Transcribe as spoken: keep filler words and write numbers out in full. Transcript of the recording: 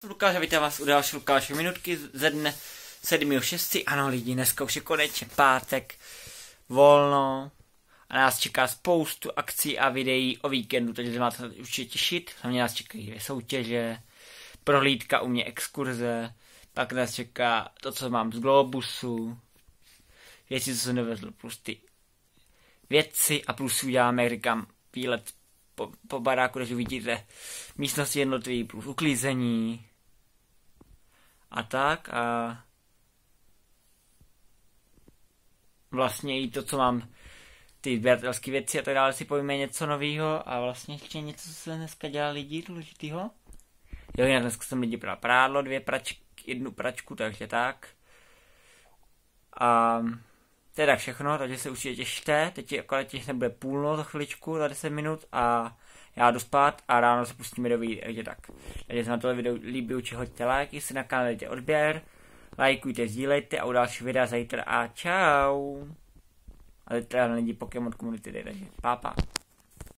Lukáš, vítám vás u další Lukášové minutky ze dne sedmého šestého Ano lidi, dneska už je konečně pátek, volno a nás čeká spoustu akcí a videí o víkendu, takže se máte určitě těšit. Hlavně nás čekají dvě soutěže, prohlídka u mě exkurze, pak nás čeká to, co mám z Globusu, věci, co jsem dovezl, plus ty věci a plus uděláme, jak říkám, výlet po, po baráku, takže uvidíte místnosti jednotlivý plus uklízení a tak a vlastně i to, co mám ty sběratelské věci a tak dále, si povíme něco nového a vlastně ještě něco, co se dneska dělá lidi důležitýho. Jo, jinak dneska jsem lidi bral prádlo, dvě pračky, jednu pračku, takže tak. A teda všechno, takže se určitě těšte, teď akorát těch nebude půlnoc za chviličku, za deset minut a já jdu spát a ráno se pustíme do videa, takže tak. Takže se na tohle video líbí, určitě hoďte like, jestli na kanále dejte odběr, lajkujte, sdílejte a u další videa zítra a čau. A teď teda lidi Pokémon komunity, takže pápa.